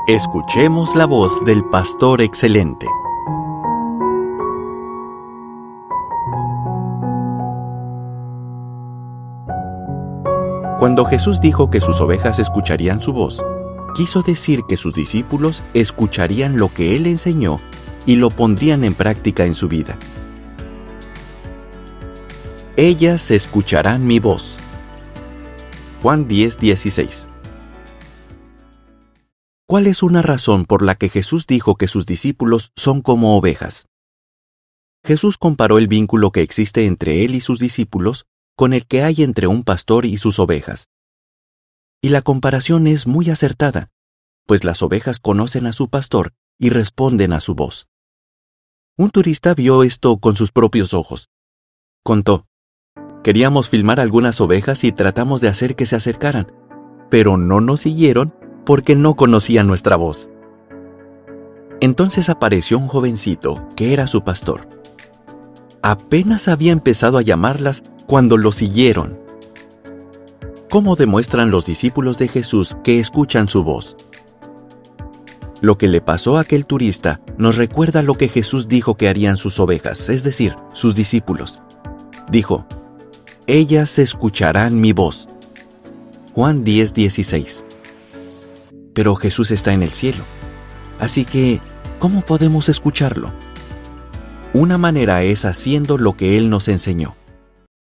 Escuchemos la voz del pastor excelente. Cuando Jesús dijo que sus ovejas escucharían su voz, quiso decir que sus discípulos escucharían lo que Él enseñó y lo pondrían en práctica en su vida. Ellas escucharán mi voz. Juan 10:16. ¿Cuál es una razón por la que Jesús dijo que sus discípulos son como ovejas? Jesús comparó el vínculo que existe entre Él y sus discípulos con el que hay entre un pastor y sus ovejas. Y la comparación es muy acertada, pues las ovejas conocen a su pastor y responden a su voz. Un turista vio esto con sus propios ojos. Contó: queríamos filmar algunas ovejas y tratamos de hacer que se acercaran, pero no nos siguieron porque no conocían nuestra voz. Entonces apareció un jovencito que era su pastor. Apenas había empezado a llamarlas cuando lo siguieron. ¿Cómo demuestran los discípulos de Jesús que escuchan su voz? Lo que le pasó a aquel turista nos recuerda lo que Jesús dijo que harían sus ovejas, es decir, sus discípulos. Dijo: ellas escucharán mi voz. Juan 10:16. Pero Jesús está en el cielo. Así que, ¿cómo podemos escucharlo? Una manera es haciendo lo que Él nos enseñó.